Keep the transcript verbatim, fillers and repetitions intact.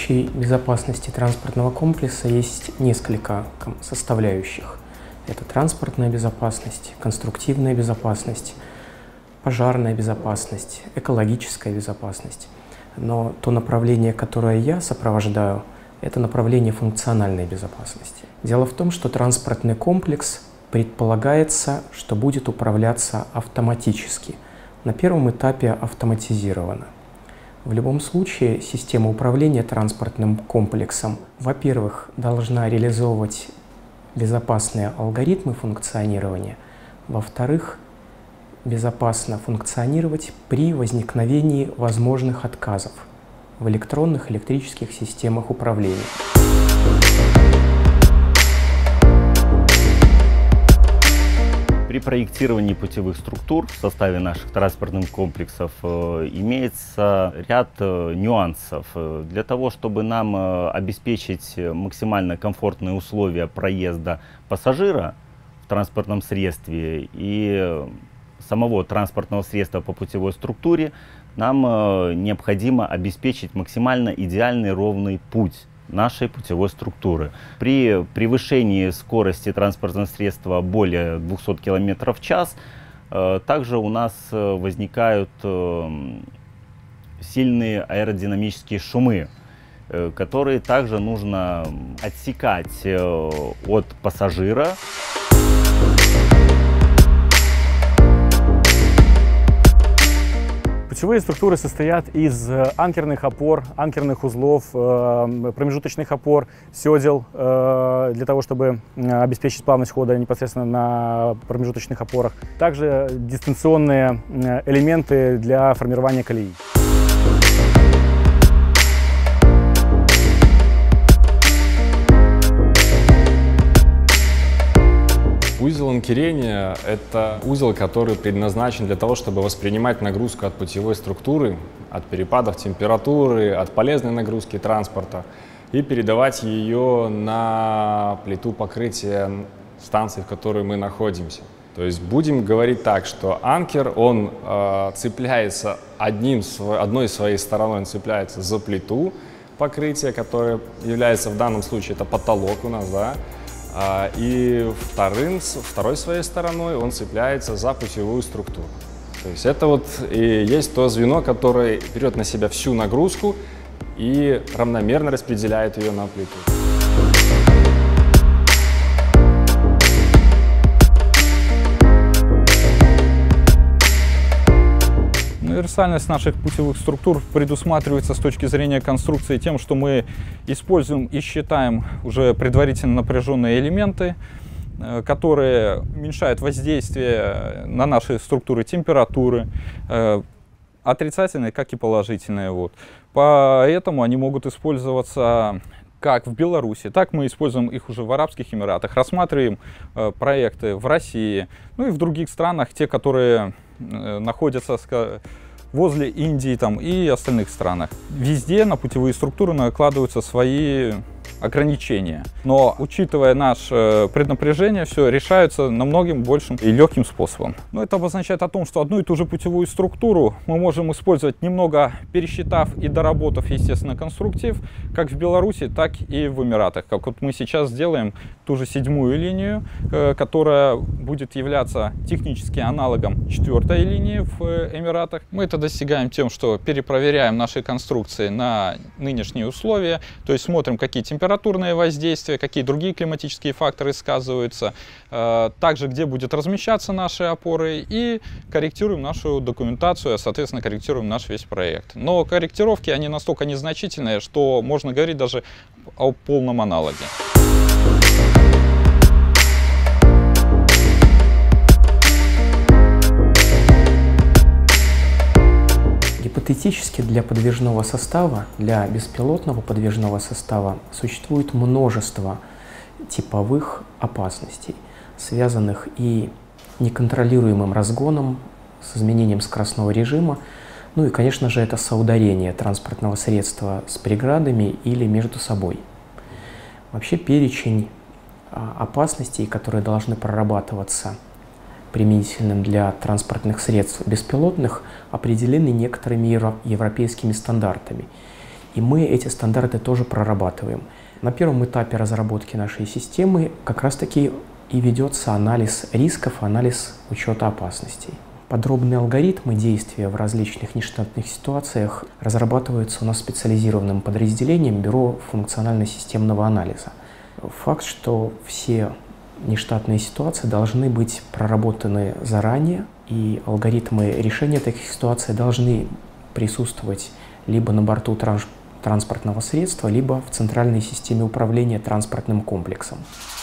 обеспечивающей безопасности транспортного комплекса есть несколько составляющих. Это транспортная безопасность, конструктивная безопасность, пожарная безопасность, экологическая безопасность. Но то направление, которое я сопровождаю, это направление функциональной безопасности. Дело в том, что транспортный комплекс предполагается, что будет управляться автоматически. На первом этапе автоматизировано. В любом случае, система управления транспортным комплексом, во-первых, должна реализовывать безопасные алгоритмы функционирования, во-вторых, безопасно функционировать при возникновении возможных отказов в электронных электрических системах управления. При проектировании путевых структур в составе наших транспортных комплексов э, имеется ряд э, нюансов. Для того, чтобы нам э, обеспечить максимально комфортные условия проезда пассажира в транспортном средстве и самого транспортного средства по путевой структуре, нам э, необходимо обеспечить максимально идеальный ровный путь нашей путевой структуры. При превышении скорости транспортного средства более двухсот километров в час, э, также у нас возникают э, сильные аэродинамические шумы, э, которые также нужно отсекать э, от пассажира. Путевые структуры состоят из анкерных опор, анкерных узлов, промежуточных опор, седел для того, чтобы обеспечить плавность хода непосредственно на промежуточных опорах. Также дистанционные элементы для формирования колеи. Узел анкерения – это узел, который предназначен для того, чтобы воспринимать нагрузку от путевой структуры, от перепадов температуры, от полезной нагрузки транспорта и передавать ее на плиту покрытия станции, в которой мы находимся. То есть будем говорить так, что анкер, он э, цепляется одним, одной своей стороной, он цепляется за плиту покрытия, которая является в данном случае, это потолок у нас, да. И вторым, второй своей стороной он цепляется за путевую структуру. То есть это вот и есть то звено, которое берет на себя всю нагрузку и равномерно распределяет ее на плиту. Универсальность наших путевых структур предусматривается с точки зрения конструкции тем, что мы используем и считаем уже предварительно напряженные элементы, которые уменьшают воздействие на наши структуры температуры, отрицательные, как и положительные. Вот. Поэтому они могут использоваться как в Беларуси, так мы используем их уже в Арабских Эмиратах, рассматриваем э, проекты в России, ну и в других странах, те, которые э, находятся возле Индии там, и остальных странах. Везде на путевые структуры накладываются свои ограничения. Но, учитывая наше преднапряжение, все решается намного большим и легким способом. Но это обозначает о том, что одну и ту же путевую структуру мы можем использовать, немного пересчитав и доработав, естественно, конструктив, как в Беларуси, так и в Эмиратах. Как вот мы сейчас сделаем ту же седьмую линию, которая будет являться технически аналогом четвертой линии в Эмиратах. Мы это достигаем тем, что перепроверяем наши конструкции на нынешние условия, то есть смотрим, какие температуры, температурные воздействия, какие другие климатические факторы сказываются, также где будет размещаться наши опоры, и корректируем нашу документацию, а соответственно корректируем наш весь проект. Но корректировки, они настолько незначительные, что можно говорить даже о полном аналоге. Гипотетически для подвижного состава, для беспилотного подвижного состава существует множество типовых опасностей, связанных и неконтролируемым разгоном, с изменением скоростного режима, ну и, конечно же, это соударение транспортного средства с преградами или между собой. Вообще перечень опасностей, которые должны прорабатываться применительным для транспортных средств беспилотных, определены некоторыми европейскими стандартами. И мы эти стандарты тоже прорабатываем. На первом этапе разработки нашей системы как раз-таки и ведется анализ рисков, анализ учета опасностей. Подробные алгоритмы действия в различных нештатных ситуациях разрабатываются у нас специализированным подразделением Бюро функционально-системного анализа. Факт, что все нештатные ситуации должны быть проработаны заранее, и алгоритмы решения таких ситуаций должны присутствовать либо на борту транш транспортного средства, либо в центральной системе управления транспортным комплексом.